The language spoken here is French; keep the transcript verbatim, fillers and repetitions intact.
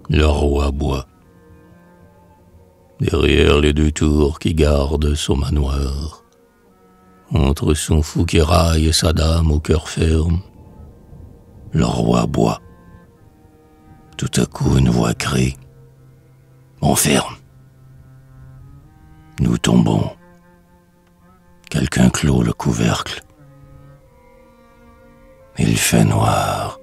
Le roi boit. Derrière les deux tours qui gardent son manoir, entre son fou qui raille et sa dame au cœur ferme, le roi boit. Tout à coup, une voix crie: on ferme. Nous tombons. Quelqu'un clôt le couvercle. Il fait noir.